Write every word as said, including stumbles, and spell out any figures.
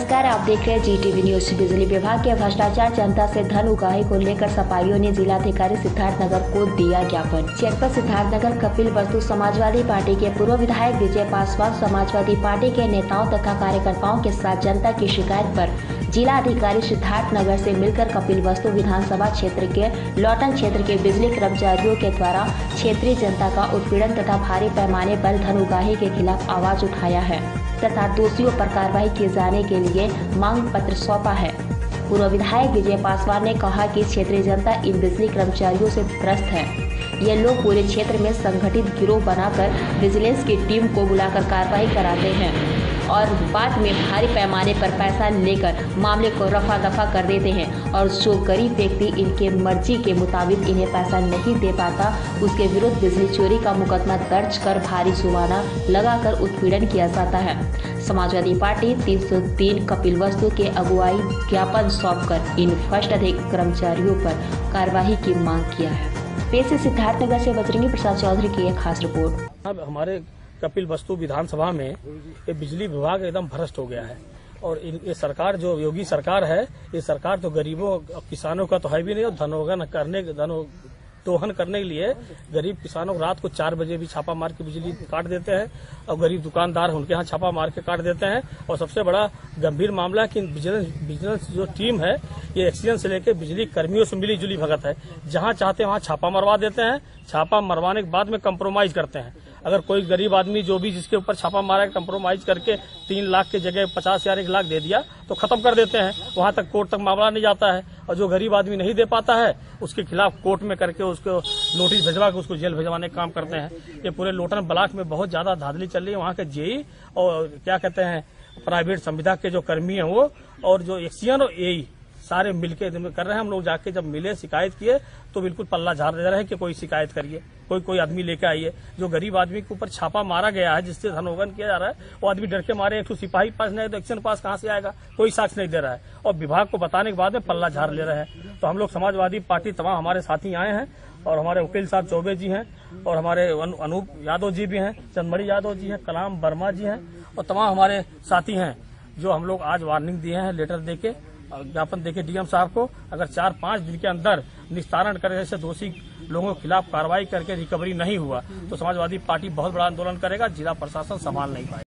नमस्कार, आप देख रहे हैं जी टीवी न्यूज। बिजली विभाग के भ्रष्टाचार, जनता से धन उगाही को लेकर सफाइयों ने जिलाधिकारी सिद्धार्थनगर को दिया ज्ञापन। जनपद सिद्धार्थनगर कपिल वस्तु समाजवादी पार्टी के पूर्व विधायक विजय पासवान समाजवादी पार्टी के नेताओं तथा कार्यकर्ताओं के साथ जनता की शिकायत पर जिला अधिकारी सिद्धार्थनगर से मिलकर कपिल वस्तु विधानसभा क्षेत्र के लौटन क्षेत्र के बिजली कर्मचारियों के द्वारा क्षेत्रीय जनता का उत्पीड़न तथा भारी पैमाने पर धन उगाही के खिलाफ आवाज उठाया है तथा दोषियों पर कार्रवाई किए जाने के लिए मांग पत्र सौंपा है। पूर्व विधायक विजय पासवान ने कहा कि क्षेत्रीय जनता इन बिजली कर्मचारियों से त्रस्त है। ये लोग पूरे क्षेत्र में संगठित गिरोह बनाकर विजिलेंस की टीम को बुलाकर कार्रवाई कराते हैं और बाद में भारी पैमाने पर पैसा लेकर मामले को रफा दफा कर देते हैं और जो गरीब व्यक्ति इनके मर्जी के मुताबिक इन्हें पैसा नहीं दे पाता उसके विरुद्ध बिजली चोरी का मुकदमा दर्ज कर भारी जुर्माना लगाकर उत्पीड़न किया जाता है। समाजवादी पार्टी तीन सौ तीन कपिल वस्तु के अगुवाई ज्ञापन सौंपकर इन भ्रष्ट अधिक कर्मचारियों पर कार्रवाई की मांग किया है। पेश है सिद्धार्थनगर से बजरंगी प्रसाद चौधरी की एक खास रिपोर्ट। अब हमारे कपिल वस्तु विधानसभा में ये बिजली विभाग एकदम भ्रष्ट हो गया है और ये सरकार जो योगी सरकार है, ये सरकार तो गरीबों किसानों का तो है भी नहीं और धनोहन करने धनो दोहन करने के लिए गरीब किसानों को रात को चार बजे भी छापा मार के बिजली काट देते हैं और गरीब दुकानदार उनके यहाँ छापा मार के काट देते हैं। और सबसे बड़ा गंभीर मामला है कि विजिलेंस विजिलेंस जो टीम है ये एक्सीडेंट से लेकर बिजली कर्मियों से मिली जुली भगत है। जहाँ चाहते हैं वहाँ छापा मरवा देते हैं, छापा मरवाने के बाद में कंप्रोमाइज करते हैं। अगर कोई गरीब आदमी जो भी जिसके ऊपर छापा मारा है कंप्रोमाइज करके तीन लाख के जगह पचास हजार एक लाख दे दिया तो खत्म कर देते हैं, वहां तक कोर्ट तक मामला नहीं जाता है। और जो गरीब आदमी नहीं दे पाता है उसके खिलाफ कोर्ट में करके उसको नोटिस भिजवा के उसको जेल भिजवाने का काम करते हैं। ये पूरे लोटन ब्लॉक में बहुत ज्यादा धांधली चल रही है। वहाँ के जेई और क्या कहते हैं प्राइवेट संविदा के जो कर्मी है वो और जो एक्सीएन और एई सारे मिलके कर रहे हैं। हम लोग जाके जब मिले शिकायत किए तो बिल्कुल पल्ला झाड़ दे रहे हैं कि कोई शिकायत करिए, कोई कोई आदमी लेके आइए। जो गरीब आदमी के ऊपर छापा मारा गया है जिससे धनोहन किया जा रहा है वो आदमी डर के मारे एक तो सिपाही पास नहीं तो एक्शन पास कहाँ से आएगा, कोई साक्ष्य नहीं दे रहा है और विभाग को बताने के बाद में पल्ला झाड़ ले रहे हैं। तो हम लोग समाजवादी पार्टी तमाम हमारे साथी आए हैं और हमारे वकील साहब चौबे जी हैं और हमारे अनूप यादव जी भी हैं, चंदमणि यादव जी हैं, कलाम वर्मा जी हैं और तमाम हमारे साथी हैं जो हम लोग आज वार्निंग दिए हैं लेटर देके ज्ञापन देके डीएम साहब को। अगर चार पांच दिन के अंदर निस्तारण करने से दोषी लोगों के खिलाफ कार्रवाई करके रिकवरी नहीं हुआ तो समाजवादी पार्टी बहुत बड़ा आंदोलन करेगा, जिला प्रशासन संभाल नहीं पाएगा।